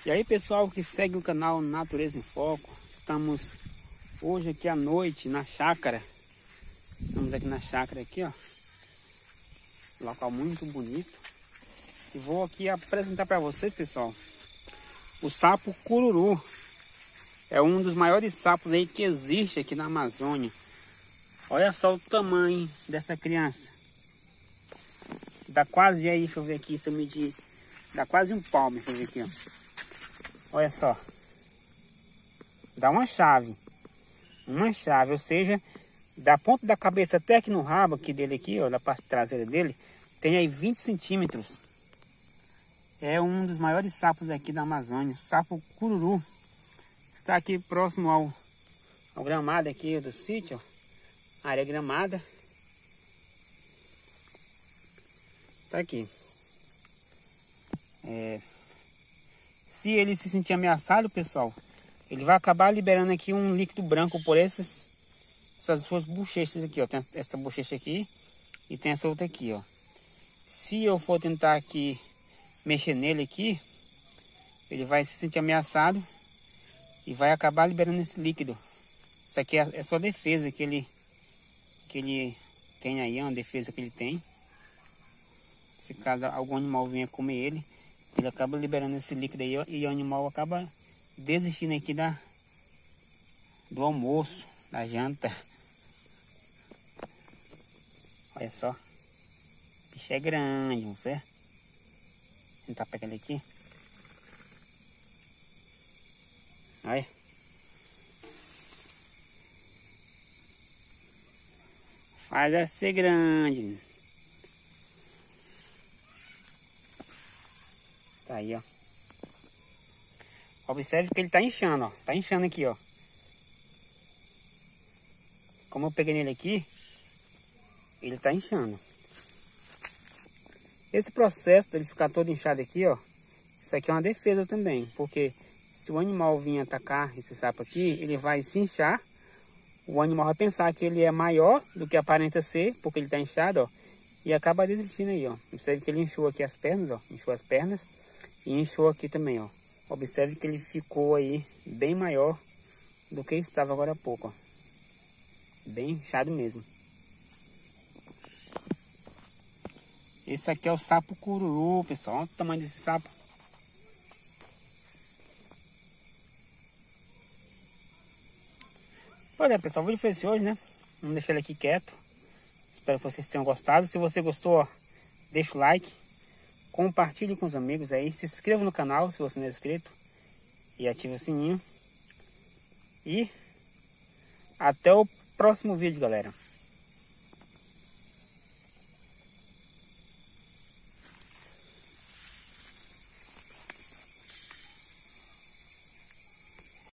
E aí, pessoal que segue o canal Natureza em Foco, estamos hoje aqui à noite na chácara. Estamos aqui na chácara aqui, ó. Local muito bonito. E vou aqui apresentar para vocês, pessoal, o sapo cururu. É um dos maiores sapos aí que existe aqui na Amazônia. Olha só o tamanho dessa criança. Dá quase aí, deixa eu ver aqui, se eu medir, dá quase um palmo, deixa eu ver aqui, ó. Olha só. Dá uma chave, ou seja, da ponta da cabeça até aqui no rabo aqui dele aqui, ó, da parte traseira dele, tem aí 20 centímetros. É um dos maiores sapos aqui da Amazônia, sapo cururu. Está aqui próximo ao gramado aqui do sítio, ó, área gramada. Tá aqui. Se ele se sentir ameaçado, pessoal, ele vai acabar liberando aqui um líquido branco por essas suas bochechas aqui, ó. Tem essa bochecha aqui e tem essa outra aqui, ó. Se eu for tentar aqui mexer nele aqui, ele vai se sentir ameaçado e vai acabar liberando esse líquido. Isso aqui é só defesa que ele tem aí, é uma defesa que ele tem. Se caso algum animal venha comer ele acaba liberando esse líquido aí, ó, e o animal acaba desistindo aqui do almoço, da janta. Olha só. O bicho é grande, não sei. Vou tentar pegar ele aqui. Olha. Faz ela ser grande. Tá aí, ó. Observe que ele tá inchando, ó. Tá inchando aqui, ó. Como eu peguei nele aqui, ele tá inchando. Esse processo dele ficar todo inchado aqui, ó, isso aqui é uma defesa também, porque se o animal vir atacar esse sapo aqui, ele vai se inchar. O animal vai pensar que ele é maior do que aparenta ser, porque ele tá inchado, ó, e acaba desistindo aí, ó. Observe que ele inchou aqui as pernas, ó, inchou as pernas e inchou aqui também, ó. Observe que ele ficou aí bem maior do que estava agora há pouco, ó. Bem inchado mesmo. Esse aqui é o sapo cururu, pessoal. Olha o tamanho desse sapo. Pois é, pessoal, o vídeo foi esse hoje, né? Vamos deixar ele aqui quieto. Espero que vocês tenham gostado. Se você gostou, ó, deixa o like. Compartilhe com os amigos aí. Se inscreva no canal se você não é inscrito. E ative o sininho. E até o próximo vídeo, galera.